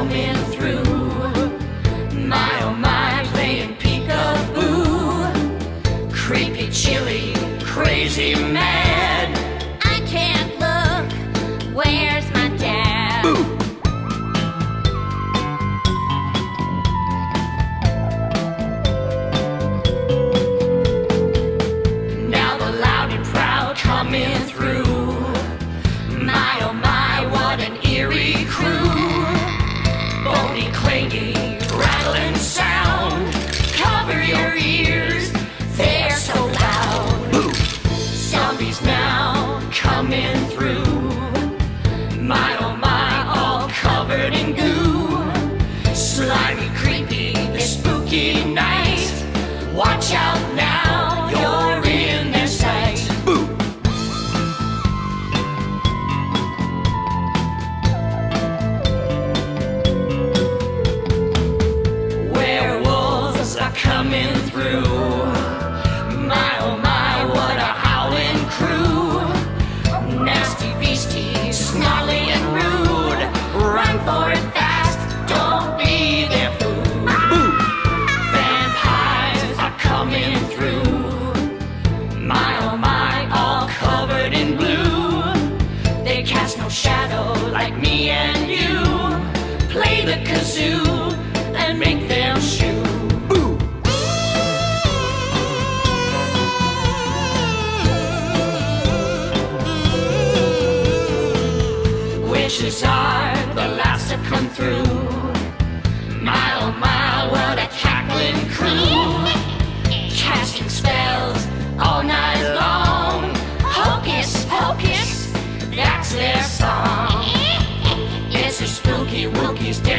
coming through. My oh my, playing peekaboo. Creepy, chilly, crazy, mad. I can't look, where's my dad? Boo. Now the loud and proud coming through. My oh my, what an eerie crew. Bony, clingy, rattling sound. Cover your ears, they're so loud. Boo. Zombies now coming through. My oh my, all covered in goo. Slimy, creepy, this spooky night. Watch out now, you're in their sight. Boo. Werewolves are coming through. My oh my, what a howling crew. Nasty beasties, snarly and rude. Run for it fast, don't be their food. Boo. Vampires are coming through. My oh my, all covered in blue. They cast no shadow like me and you. Play the kazoo and make them shoo. Boo. Witches are the last to come through. My oh my, what a cackling crew. Casting spells all night long. Hocus pocus, that's their song. It's a spooky wookies.